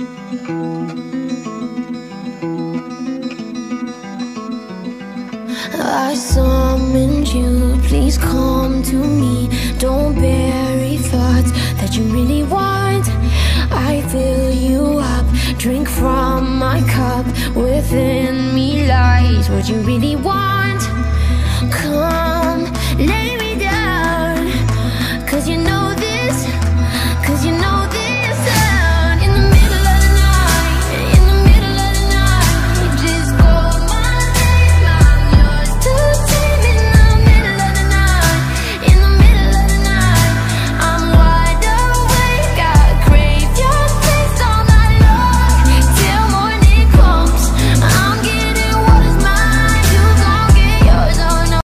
I summoned you, please come to me. Don't bury thoughts that you really want. I fill you up, drink from my cup. Within me lies what you really want. Come